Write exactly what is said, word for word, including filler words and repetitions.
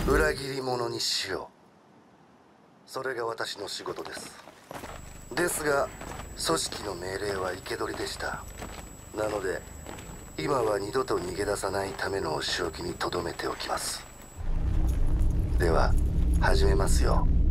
裏切り者にしよう。それが私の仕事です。ですが組織の命令は生け捕りでした。なので今は二度と逃げ出さないためのお仕置きに留めておきます。では始めますよ。